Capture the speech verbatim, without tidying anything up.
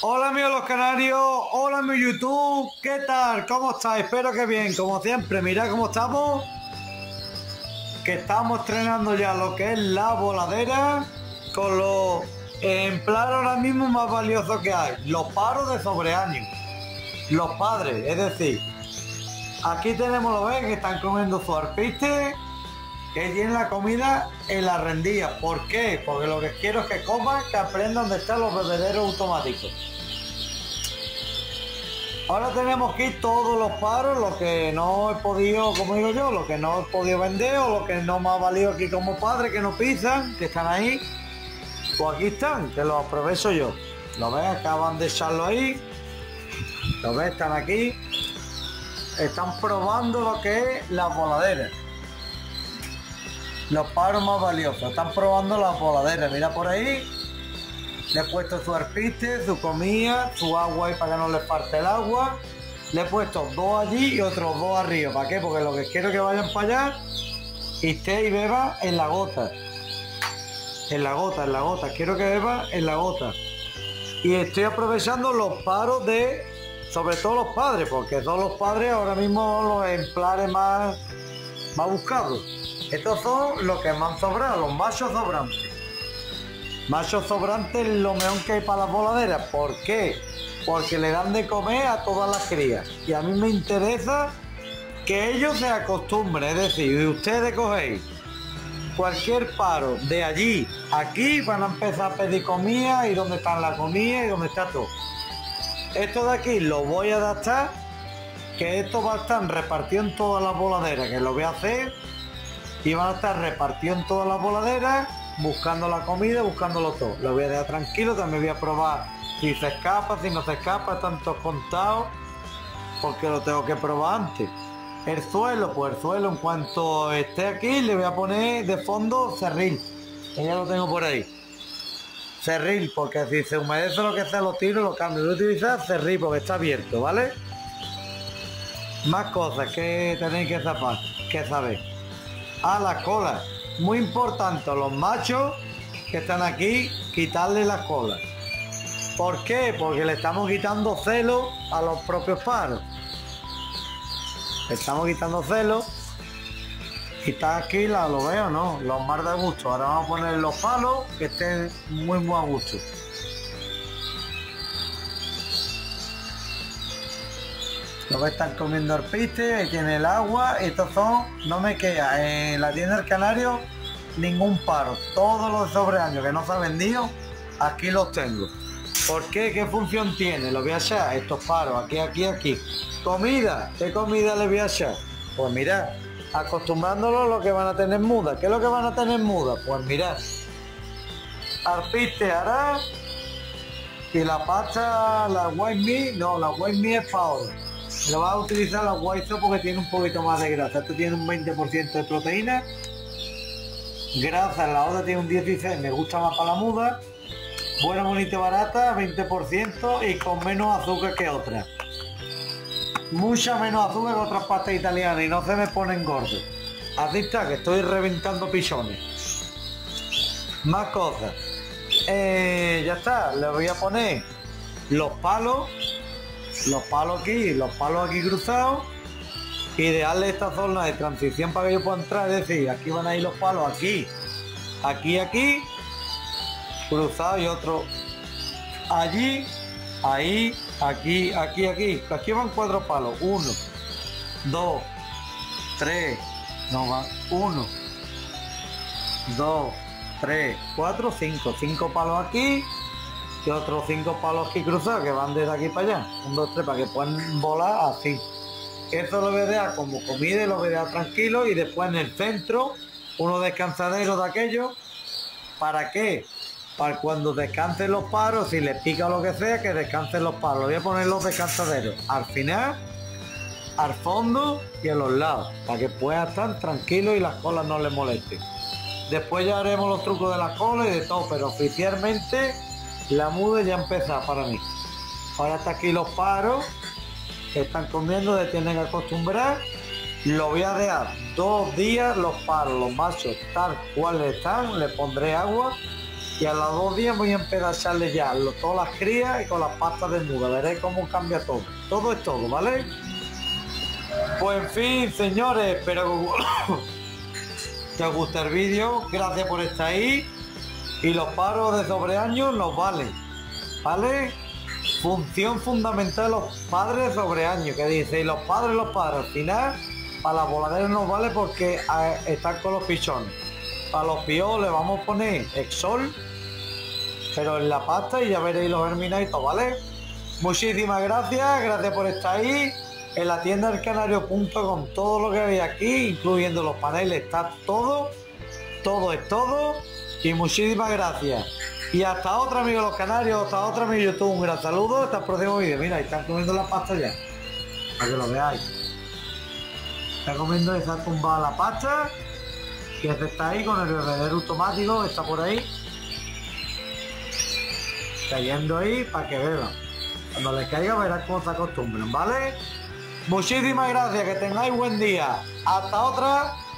Hola amigos los canarios, hola mi YouTube, ¿qué tal? ¿Cómo estáis? Espero que bien, como siempre, mirad cómo estamos. Que estamos estrenando ya lo que es la voladera con los ejemplares ahora mismo más valiosos que hay, los paros de sobreaño, los padres, es decir, aquí tenemos, lo ven, que están comiendo su arpiste, que tienen la comida en la rendilla. ¿Por qué? Porque lo que quiero es que coman, que aprendan dónde están los bebederos automáticos. Ahora tenemos aquí todos los paros, lo que no he podido, como digo yo, lo que no he podido vender o lo que no me ha valido aquí como padre, que no pisan, que están ahí. Pues aquí están, que los aprovecho yo. Lo ves, acaban de echarlo ahí. Lo ves, están aquí. Están probando lo que es la voladera. Los paros más valiosos. Están probando las voladeras. Mira por ahí. Le he puesto su arpiste, su comida, su agua ahí para que no les parte el agua. Le he puesto dos allí y otros dos arriba. ¿Para qué? Porque lo que quiero es que vayan para allá y esté y beba en la gota. En la gota, en la gota. Quiero que beba en la gota. Y estoy aprovechando los paros de, sobre todo los padres, porque son los padres ahora mismo los ejemplares más, más buscados. Estos son los que me han sobrado, los machos sobrantes. Machos sobrantes es lo mejor que hay para las voladeras. ¿Por qué? Porque le dan de comer a todas las crías. Y a mí me interesa que ellos se acostumbren. Es decir, si ustedes cogéis cualquier paro de allí, aquí, van a empezar a pedir comida y dónde está la comida y dónde está todo. Esto de aquí lo voy a adaptar, que esto va a estar repartido en todas las voladeras, que lo voy a hacer. Y van a estar repartidos en todas las voladeras, buscando la comida, buscándolo todo. Lo voy a dejar tranquilo, también voy a probar si se escapa, si no se escapa, tanto contado, porque lo tengo que probar antes. El suelo, pues el suelo en cuanto esté aquí le voy a poner de fondo cerril, que ya lo tengo por ahí. Cerril, porque si se humedece lo que sea lo tiro, lo cambio. Voy a utilizar cerril porque está abierto, ¿vale? Más cosas que tenéis que saber, que saber. A la cola, muy importante, a los machos que están aquí, quitarle la cola. ¿Por qué? Porque le estamos quitando celo a los propios paros. Le estamos quitando celo. Y está aquí, la, lo veo, ¿no? Los más de gusto. Ahora vamos a poner los palos que estén muy, muy a gusto. Lo que están comiendo arpiste, ahí tiene el agua. Estos son, no me queda en la tienda del Canario ningún paro. Todos los sobreaños que no se han vendido, aquí los tengo. ¿Por qué? ¿Qué función tiene? Lo voy a echar, estos paros, aquí, aquí, aquí. Comida, ¿qué comida les voy a echar? Pues mirad, acostumbrándolos a lo que van a tener muda. ¿Qué es lo que van a tener muda? Pues mirad, arpiste hará. Y la pasta, la white meat, no, la white meat es para ahora. Lo vas a utilizar la white sauce porque tiene un poquito más de grasa. Esto tiene un veinte por ciento de proteína. Grasa, la otra tiene un dieciséis por ciento, me gusta más para la muda. Buena, bonita, barata, veinte por ciento y con menos azúcar que otras. Mucha menos azúcar que otras pastas italianas y no se me ponen gordos. Así está, que estoy reventando pichones. Más cosas. Eh, ya está, le voy a poner los palos. Los palos aquí, los palos aquí cruzados y dejarle esta zona de transición para que yo pueda entrar. Es decir, aquí van a ir los palos aquí, aquí, aquí, cruzados y otro allí, ahí, aquí, aquí, aquí. Aquí van cuatro palos. Uno, dos, tres, no va. Uno, dos, tres, cuatro, cinco. Cinco palos aquí. Y otros cinco palos aquí cruzados que van desde aquí para allá. Un, dos, tres, para que puedan volar así. Eso lo voy a dejar como comida y lo voy a dejar tranquilo. Y después en el centro, unos descansaderos de aquellos. ¿Para qué? Para cuando descansen los paros, si les pica lo que sea, que descansen los paros. Voy a poner los descansaderos al final, al fondo y a los lados. Para que puedan estar tranquilos y las colas no les molesten. Después ya haremos los trucos de las colas y de todo. Pero oficialmente la muda ya empezó para mí. Ahora está aquí los paros que están comiendo, se tienen que acostumbrar. Lo voy a dejar dos días los paros, los machos tal cual están. Le pondré agua Y a los dos días voy a empezar a echarle ya lo, todas las crías y con las pastas de muda. Veréis cómo cambia todo. Todo es todo, ¿vale? Pues en fin, señores, espero que os guste el vídeo. Gracias por estar ahí. Y los paros de sobreaños nos valen, ¿vale? Función fundamental de los padres de sobreaños, que dice, y los padres, los padres, al final, para las voladeras nos vale porque a, están con los pichones. Para los píos le vamos a poner Exol, pero en la pasta y ya veréis los germinaditos, ¿vale? Muchísimas gracias, gracias por estar ahí. En la tienda del canario punto com, todo lo que veis aquí, incluyendo los paneles, está todo, todo es todo. Y muchísimas gracias. Y hasta otra, amigos los canarios, hasta otra, amigos YouTube. Un gran saludo, hasta el próximo vídeo. Mira, ahí están comiendo la pasta ya, para que lo veáis. Está comiendo y se ha tumbado la pasta. Y este está ahí con el bebedero automático, está por ahí. Cayendo ahí para que vean. Cuando les caiga verán cómo se acostumbran, ¿vale? Muchísimas gracias, que tengáis buen día. Hasta otra.